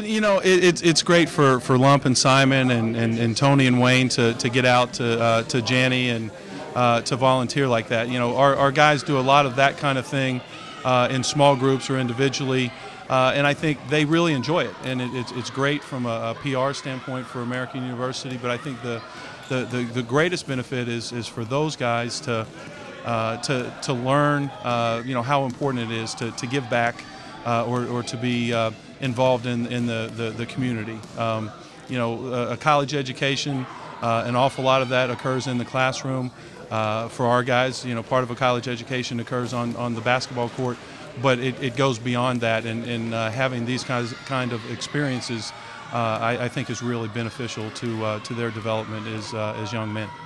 It's great for Lump and Simon and Tony and Wayne to get out to Janny and to volunteer like that. Our guys do a lot of that kind of thing in small groups or individually, and I think they really enjoy it. And it's great from a PR standpoint for American University. But I think the greatest benefit is for those guys to learn how important it is to give back or to be involved in the community. A college education, an awful lot of that occurs in the classroom. For our guys, part of a college education occurs on the basketball court, but it goes beyond that, and having these kind of experiences, I think is really beneficial to their development as young men.